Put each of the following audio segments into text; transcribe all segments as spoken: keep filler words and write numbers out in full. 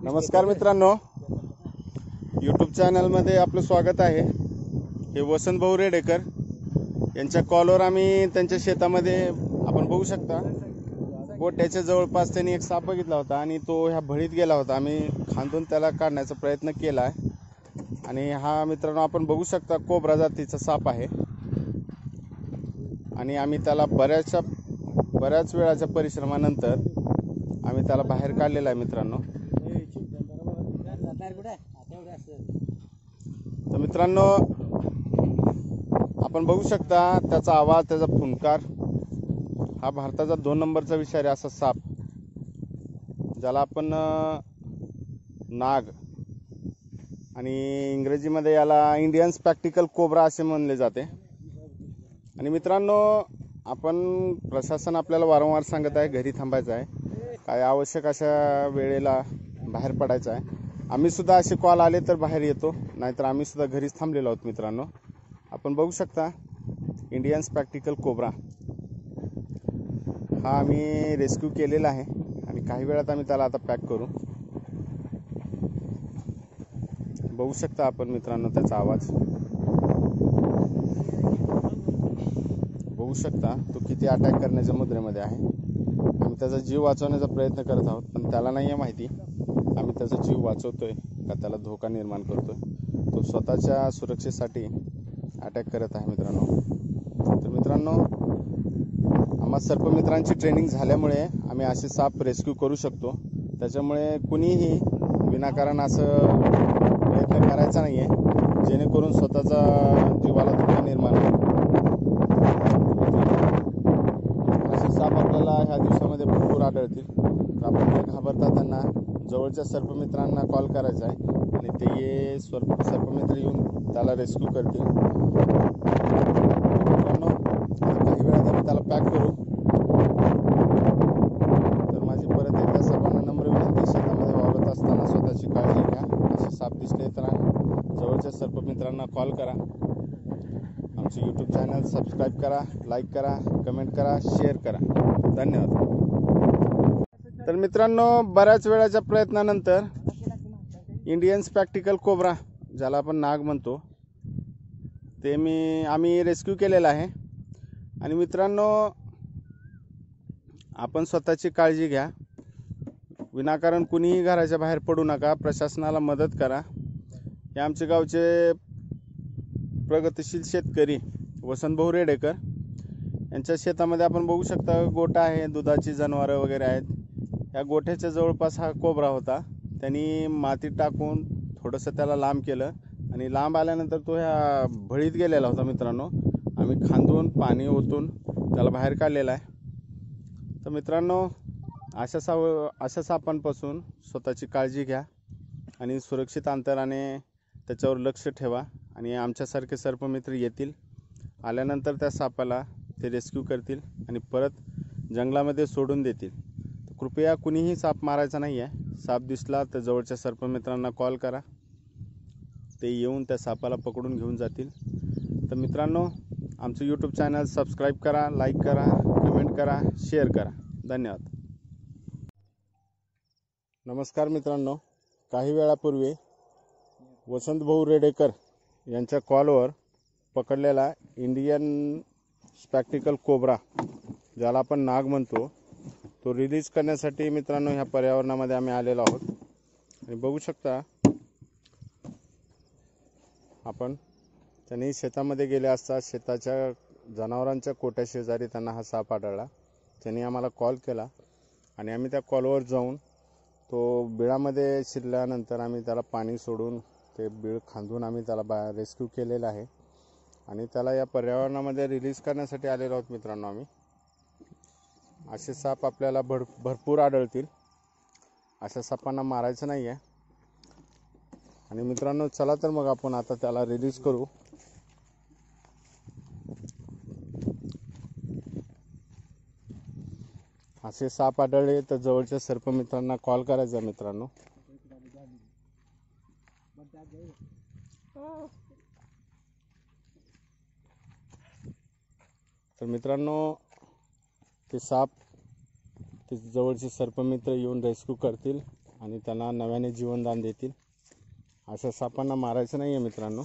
नमस्कार मित्रांनो, यूट्यूब चॅनलमध्ये आपलं स्वागत आहे। हे वसंत भाऊ रेडेकर यांच्या कॉलवर आम्ही त्यांच्या शेतामध्ये आपण बघू शकता गोट्याच्या जवळपास त्यांनी एक साप बघितला होता आणि तो ह्या भळीत गेला होता। आम्ही खांदून त्याला काढण्याचा प्रयत्न केला आहे आणि हा मित्रांनो आपण बघू शकता कोब्रा जातीचा साप आहे आणि आम्ही त्याला बऱ्याचशा बऱ्याच वेळाच्या परिश्रमानंतर आम्ही त्याला बाहेर काढलेला आहे मित्रांनो। तर मित्रांनो आपण बघू शकता त्याचा आवाज, त्याचा फुंकार, हा भारताचा दोन नंबरचा विषारी असा साप ज्याला आपण नाग आणि इंग्रजीमध्ये याला इंडियन स्पॅक्टिकल कोब्रा असे म्हणले जाते। आणि मित्रांनो आपण प्रशासन आपल्याला वारंवार सांगत आहे घरी थांबायचं आहे, काय आवश्यक अशा वेळेला बाहेर पडायचं आहे। आम्ही सुद्धा असे कॉल आले तर बाहेर येतो, नाहीतर आम्ही सुद्धा घरीच थांबलेलो आहोत मित्रांनो। आपण बघू शकता इंडियन स्पॅक्टिकल कोब्रा हा आम्ही रेस्क्यू केलेला आहे आणि काही वेळात आम्ही त्याला आता पॅक करू। बघू शकता आपण मित्रांनो त्याचा आवाज बघू शकता, तो किती अटॅक करण्याच्या मुद्रेमध्ये आहे। आम्ही त्याचा जीव वाचवण्याचा प्रयत्न करत आहोत, पण त्याला नाही आहे माहिती आम्ही त्याचा जीव वाचवतोय का त्याला धोका निर्माण करतोय। तो स्वतःच्या सुरक्षेसाठी अटॅक करत आहे मित्रांनो। तर मित्रांनो आम्हा सर्पमित्रांची ट्रेनिंग झाल्यामुळे आम्ही असे साप रेस्क्यू करू शकतो, त्याच्यामुळे कुणीही विनाकारण असं प्रयत्न करायचा नाही आहे जेणेकरून स्वतःचा जीवाला धोका निर्माण होईल। असे साप आपल्याला ह्या दिवसामध्ये भरपूर आढळतील, तर आपण जे घाबरता त्यांना जवळच्या सर्पमित्रांना कॉल करायचा आहे आणि ते ये सर्प सर्पमित्र येऊन त्याला रेस्क्यू करतील। मित्रांनो काही वेळात आम्ही त्याला पॅक करू। तर माझी परत एकदा सर्वांना नम्र विनंती, शेतामध्ये वावरत असताना स्वतःची काळजी घ्या। असे साप दिसले तर जवळच्या सर्पमित्रांना कॉल करा। आमचे यूट्यूब चॅनल सबस्क्राईब करा, लाईक करा, कमेंट करा, शेअर करा। धन्यवाद। तर मित्रांनो बऱ्याच वेळाच्या प्रयत्नानंतर इंडियन स्पॅक्टिकल कोब्रा ज्याला आपण नाग म्हणतो ते मी आम्ही रेस्क्यू केलेला आहे। आणि मित्रांनो आपण स्वतःची काळजी घ्या, विनाकारण कुणीही घराच्या बाहेर पडू नका, प्रशासनाला मदत करा। हे आमचे गावचे प्रगतिशील शेतकरी वसंत भाऊ रेडेकर यांच्या शेतामध्ये आपण बघू शकता गोठा आहे, दुधाची जनावरं वगैरे आहेत। या गोठ्याच्या जवळपास हा कोब्रा होता, त्यांनी माती टाकून थोडंसं त्याला लांब केलं आणि लांब आल्यानंतर तो ह्या भळीत गेलेला होता मित्रांनो। आम्ही खांदून पाणी ओतून त्याला बाहेर काढलेला आहे। तर मित्रांनो अशा साप अशा सापांपासून स्वतःची काळजी घ्या आणि सुरक्षित अंतराने त्याच्यावर लक्ष ठेवा आणि आमच्यासारखे सर्पमित्र येतील, आल्यानंतर त्या सापाला ते रेस्क्यू करतील आणि परत जंगलामध्ये सोडून देतील। कृपया कुणीही साप मारायचा नाही आहे। साप दिसला तर जवळच्या सर्पमित्रांना कॉल करा, ते येऊन त्या सापाला पकडून घेऊन जातील। तर मित्रांनो आमचं यूट्यूब चॅनल सबस्क्राईब करा, लाईक करा, कमेंट करा, शेअर करा। धन्यवाद। नमस्कार मित्रांनो, काही वेळापूर्वी वसंत भाऊ रेडेकर यांच्या कॉलवर पकडलेला इंडियन स्पॅक्टिकल कोब्रा ज्याला आपण नाग म्हणतो तो रिलीज करण्यासाठी मित्रांनो ह्या पर्यावरणामध्ये आम्ही आलेलो आहोत। आणि बघू शकता आपण त्यांनी शेतामध्ये गेले असता शेताच्या जनावरांच्या कोट्या शेजारी त्यांना हा साप आढळला। त्यांनी आम्हाला कॉल केला आणि आम्ही त्या कॉलवर जाऊन तो बिळामध्ये शिरल्यानंतर आम्ही त्याला पाणी सोडून ते बीळ खांदून आम्ही त्याला बा रेस्क्यू केलेला आहे आणि त्याला या पर्यावरणामध्ये रिलीज करण्यासाठी आलेलो आहोत मित्रांनो आम्ही। असे साप आपल्याला भर भरपूर आढळतील, अशा सापांना मारायचं नाही आहे। आणि मित्रांनो चला तर मग आपण आता त्याला रिलीज करू। असे साप आढळले तर जवळच्या सर्पमित्रांना कॉल करायचा मित्रांनो। तर मित्रांनो ते साप ते जवळचे सर्पमित्र येऊन रेस्क्यू करतील आणि त्यांना नव्याने जीवनदान देतील. अशा सापांना मारायचं नाही आहे मित्रांनो.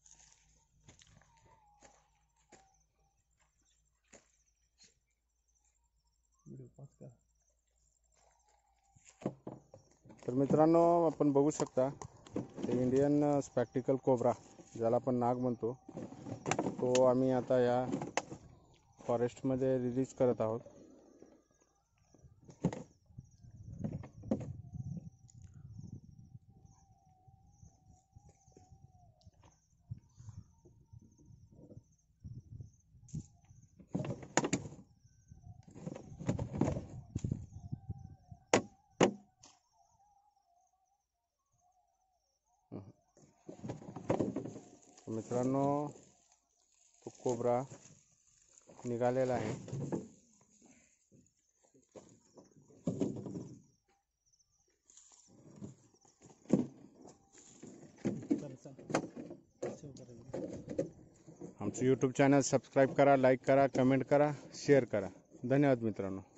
तर मित्रांनो आपण बघू शकता ते इंडियन स्पॅक्टिकल कोब्रा ज्याला आपण नाग म्हणतो तो आम्ही आता या फॉरेस्टमध्ये रिलीज करत आहोत. मित्रांनो तो कोब्रा निघालेला आहे. आमचं यूट्यूब चॅनल सबस्क्राईब करा, लाईक करा, कमेंट करा, शेअर करा. धन्यवाद मित्रांनो.